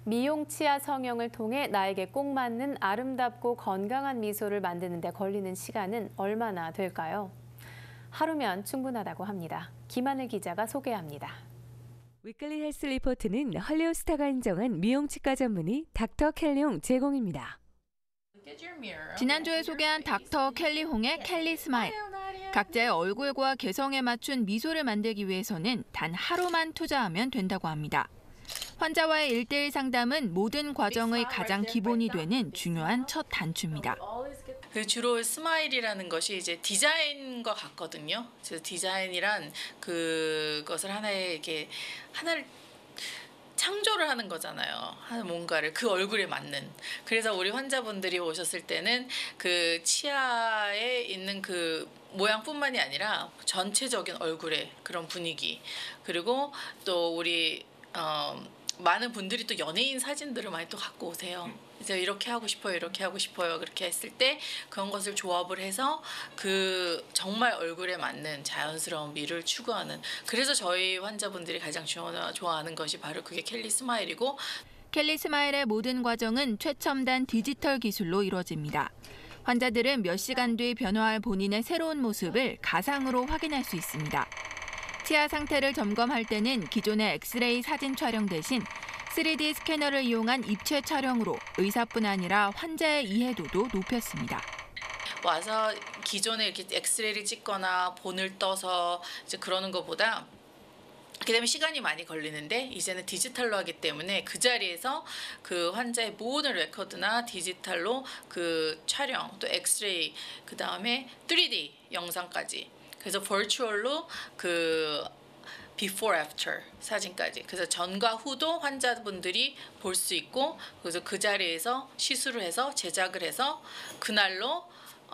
미용 치아 성형을 통해 나에게 꼭 맞는 아름답고 건강한 미소를 만드는 데 걸리는 시간은 얼마나 될까요? 하루면 충분하다고 합니다. 김하늘 기자가 소개합니다. 위클리 헬스 리포트는 헐리우드 스타가 인정한 미용 치과 전문의 닥터 켈리 홍 제공입니다. 지난주에 소개한 닥터 켈리 홍의 켈리 스마일. 각자의 얼굴과 개성에 맞춘 미소를 만들기 위해서는 단 하루만 투자하면 된다고 합니다. 환자와의 1:1 상담은 모든 과정의 가장 기본이 되는 중요한 첫 단추입니다. 주로 스마일이라는 것이 이제 디자인과 같거든요. 그래서 디자인이란 그것을 하나를 창조를 하는 거잖아요. 뭔가를 그 얼굴에 맞는. 그래서 우리 환자분들이 오셨을 때는 그 치아에 있는 그 모양뿐만이 아니라 전체적인 얼굴의 그런 분위기, 그리고 또 우리 많은 분들이 또 연예인 사진들을 많이 또 갖고 오세요. 이제 이렇게 하고 싶어요, 이렇게 하고 싶어요. 그렇게 했을 때 그런 것을 조합을 해서 그 정말 얼굴에 맞는 자연스러운 미를 추구하는. 그래서 저희 환자분들이 가장 좋아하는 것이 바로 그게 켈리 스마일이고. 켈리 스마일의 모든 과정은 최첨단 디지털 기술로 이루어집니다. 환자들은 몇 시간 뒤 변화할 본인의 새로운 모습을 가상으로 확인할 수 있습니다. 치아 상태를 점검할 때는 기존의 엑스레이 사진 촬영 대신 3D 스캐너를 이용한 입체 촬영으로 의사뿐 아니라 환자의 이해도도 높였습니다. 와서 기존에 이렇게 엑스레이를 찍거나 본을 떠서 이제 그러는 것보다 그다음에 시간이 많이 걸리는데 이제는 디지털로 하기 때문에 그 자리에서 그 환자의 모든 레코드나 디지털로 그 촬영, 또 엑스레이, 그다음에 3D 영상까지. 그래서 버추얼로 그 before after 사진까지. 그래서 전과 후도 환자분들이 볼 수 있고, 그래서 그 자리에서 시술을 해서 제작을 해서 그날로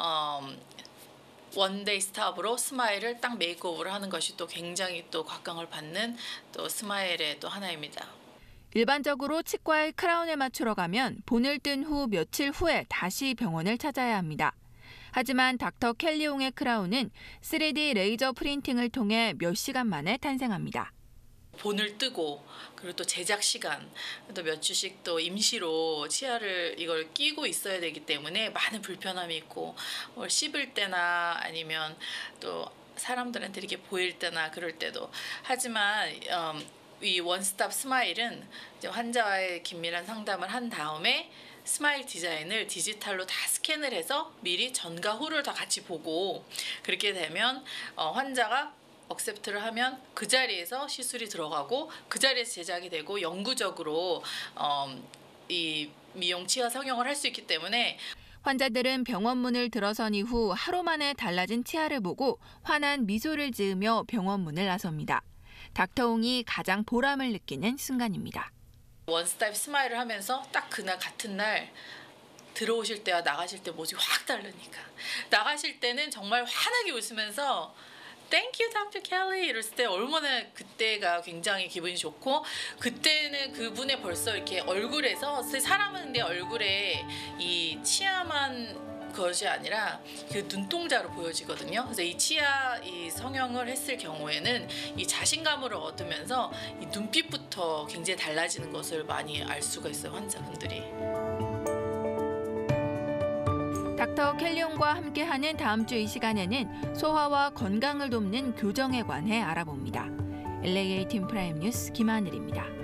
원데이 스탑으로 스마일을 딱 메이크오버를 하는 것이 또 굉장히 또 곽광을 받는 또 스마일의 또 하나입니다. 일반적으로 치과에 크라운을 맞추러 가면 본을 뜬 후 며칠 후에 다시 병원을 찾아야 합니다. 하지만 닥터 켈리 홍의 크라운은 3D 레이저 프린팅을 통해 몇 시간 만에 탄생합니다. 본을 뜨고, 그리고 또 제작 시간, 또 몇 주씩 또 임시로 치아를 이걸 끼고 있어야 되기 때문에 많은 불편함이 있고, 씹을 때나 아니면 또 사람들한테 이렇게 보일 때나 그럴 때도. 하지만 이 원스톱 스마일은 이제 환자와의 긴밀한 상담을 한 다음에 스마일 디자인을 디지털로 다 스캔을 해서 미리 전과 후를 다 같이 보고, 그렇게 되면 환자가 억셉트를 하면 그 자리에서 시술이 들어가고 그 자리에서 제작이 되고 영구적으로 이 미용 치아 성형을 할 수 있기 때문에 환자들은 병원 문을 들어선 이후 하루 만에 달라진 치아를 보고 환한 미소를 지으며 병원 문을 나섭니다. 닥터 홍이 가장 보람을 느끼는 순간입니다. 원스톱 스마일을 하면서 딱 그날 같은 날 들어오실 때와 나가실 때 모습이 확 다르니까, 나가실 때는 정말 환하게 웃으면서 Thank you, Dr. Kelly 이랬을 때 얼마나 그때가 굉장히 기분이 좋고, 그때는 그분의 벌써 이렇게 얼굴에서, 사람은 근데 얼굴에 이 치아만 것이 아니라 그 눈동자로 보여지거든요. 그래서 이 치아 이 성형을 했을 경우에는 이 자신감을 얻으면서 이 눈빛부터 굉장히 달라지는 것을 많이 알 수가 있어요, 환자분들이. 닥터 켈리 홍과 함께하는 다음 주 이 시간에는 소화와 건강을 돕는 교정에 관해 알아봅니다. LAA 팀 프라임 뉴스 김하늘입니다.